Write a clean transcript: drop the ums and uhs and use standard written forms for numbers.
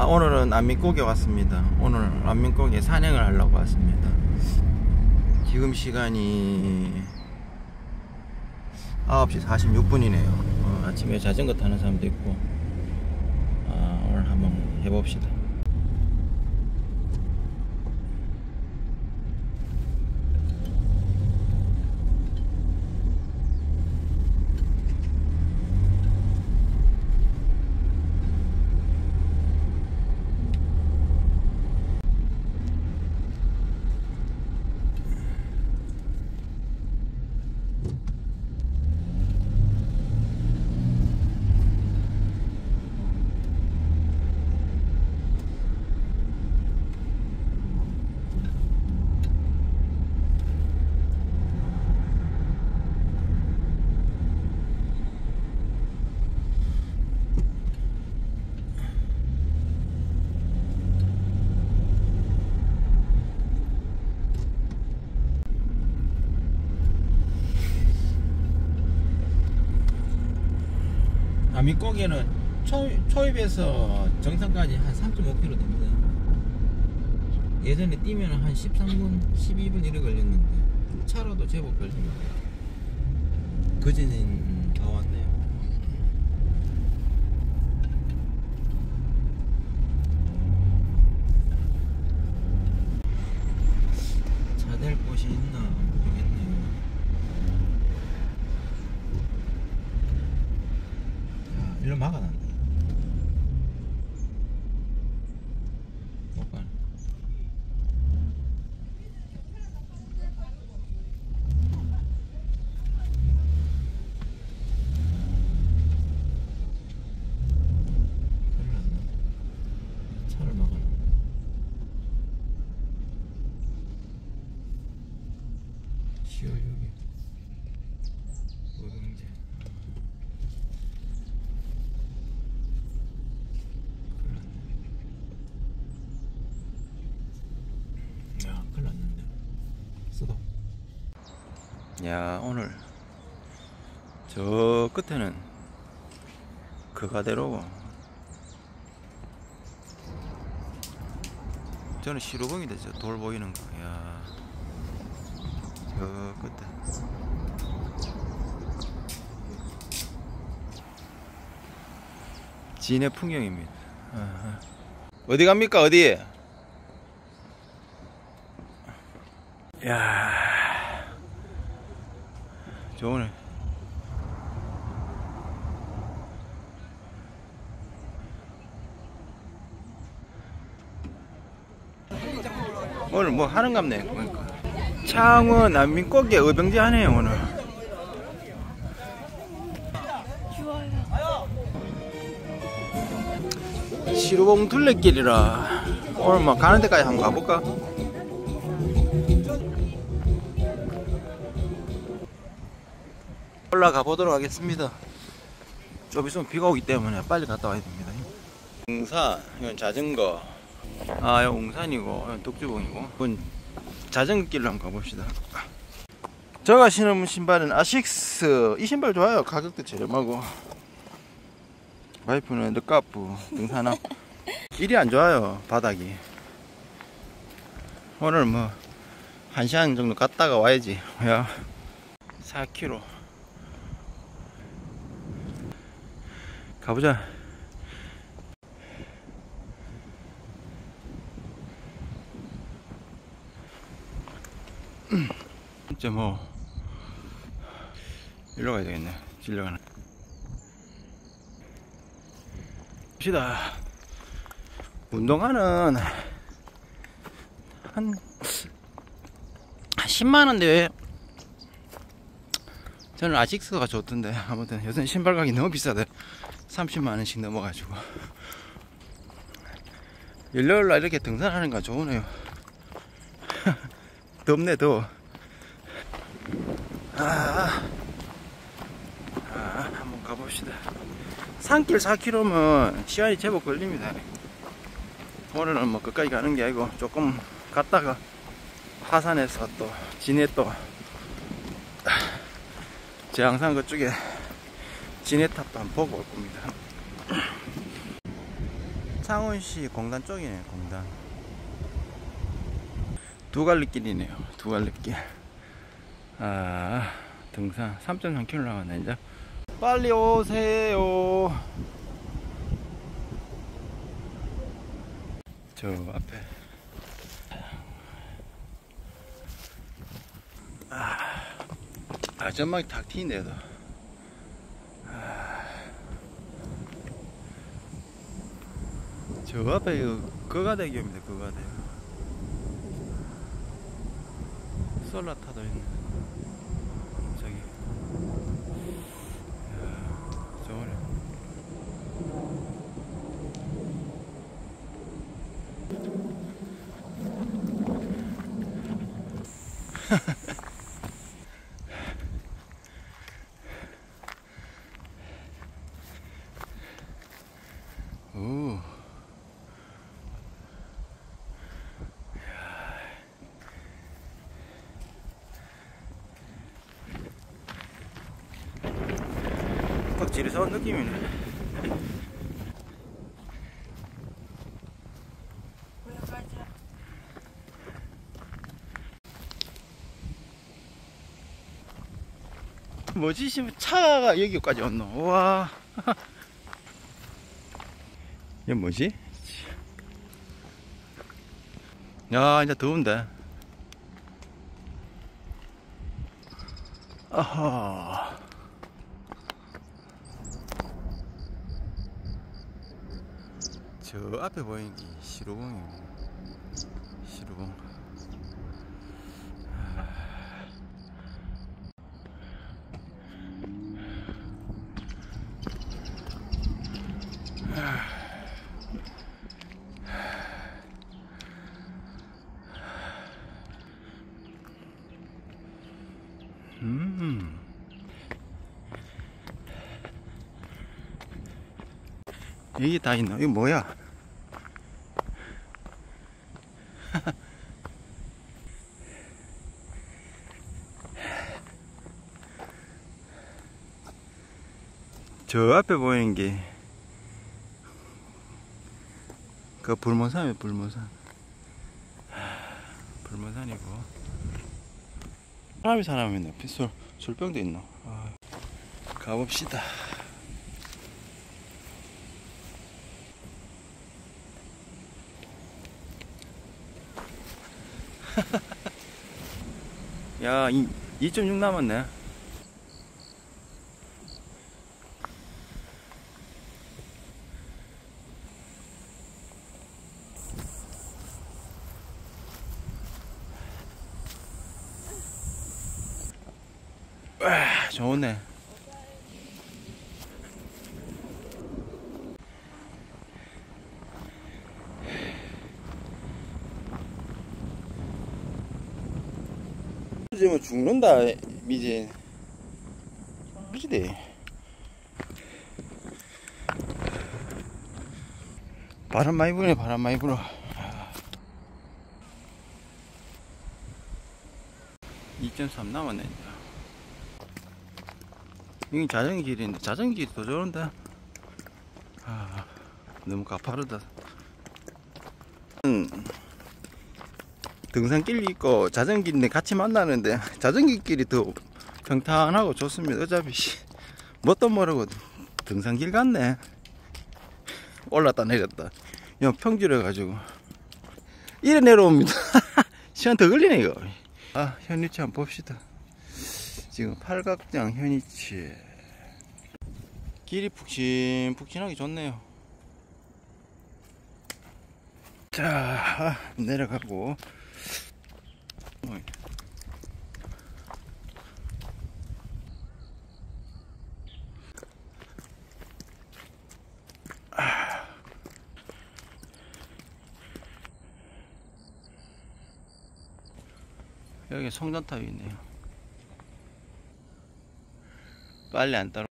오늘은 안민고개 왔습니다. 오늘 안민고개 산행을 하려고 왔습니다. 지금 시간이 9시 46분이네요. 아침에 자전거 타는 사람도 있고. 오늘 한번 해봅시다. 안민고개는 초입에서 정상까지 한 3.5km 됩니다. 예전에 뛰면 한 13분, 12분 이래 걸렸는데 차로도 제법 걸립니다. 그전엔 다 왔네요. 차 댈 곳이 있나 모르겠네요. 일로 막아놨네. 못 가네. 차를 막아놨네. 시월 6일 노동제. 큰일 났는데. 쓰도. 야, 오늘 저 끝에는 그가대로고 저는 시루봉인데 저 돌 보이는 거. 야, 저 끝에 진해 풍경입니다. 어디 갑니까? 어디? 야, 좋네. 오늘 뭐 하는갑네. 그러니까 창원 안민고개 어병제 하네요 오늘. 시루봉 둘레길이라 오늘 뭐 가는 데까지 한번 가볼까? 올라가 보도록 하겠습니다. 좀 있으면 비가 오기 때문에 빨리 갔다 와야 됩니다. 웅산, 이건 자전거. 이건 웅산이고, 이건 독주봉이고. 이건 자전거 길로 한번 가봅시다. 제가 신은 신발은 아식스. 이 신발 좋아요. 가격도 저렴하고. 와이프는 르카프 등산하고. 길이 안 좋아요, 바닥이. 오늘 뭐 1시간 정도 갔다가 와야지. 야, 4km 가보자. 진짜 뭐 일로 가야 되겠네. 질려가는. 봅시다. 운동화는 한 10만원대 왜? 저는 아식스가 좋던데. 아무튼 요새 신발 가격이 너무 비싸대. 30만원씩 넘어가지고. 일요일날 이렇게 등산하는 거 좋으네요. 덥네 더워. 한번 가봅시다. 산길 4km면 시간이 제법 걸립니다. 오늘은 뭐 끝까지 가는 게 아니고 조금 갔다가 하산해서 또 진해 또 제가 항상 그쪽에 진해탑도 한번 보고 올 겁니다. 창원시 공단 쪽이네요. 공단 두 갈래길이네요. 두 갈래길. 아, 등산 3.3km 남았네. 이제 빨리 오세요. 저 앞에 전망이 탁 트인데도 저 앞에 거가대교입니다. 거가대교. 솔라타도 있네. 저기. 이야, 저거네. 오. 딱 지리산 온 느낌이네. 뭐지? 차가 여기까지 왔노? 우와. 이게 뭐지? 야, 이제 더운데. 아하. 저 앞에 보이는 게 시루봉이에요. 시루봉. 여기 다 있노? 이거 뭐야? 저 앞에 보이는 게 그 불모산이에요. 불모산. 불모산이고 사람이 있네. 술병도 있노. 가봅시다. 야, 2.6 남았네. 와, 좋네. 지금 죽는다, 미진. 그지대. 바람 많이 부네, 바람 많이 불어. 2.3 남았네, 이제. 여기 자전거 길인데, 자전거 길이 더 좋은데. 너무 가파르다. 등산길이 있고 자전거길인데 같이 만나는데 자전거길이 더 평탄하고 좋습니다. 어차피 뭣도 모르고 등산길 같네. 올랐다 내렸다. 이 평지래 가지고 이래 내려옵니다. 시간 더 걸리네 이거. 현위치 한번 봅시다. 지금 팔각장 현위치. 길이 푹신푹신하게 좋네요. 자, 내려가고. 여기 송전탑이 있네요. 빨리 안 따라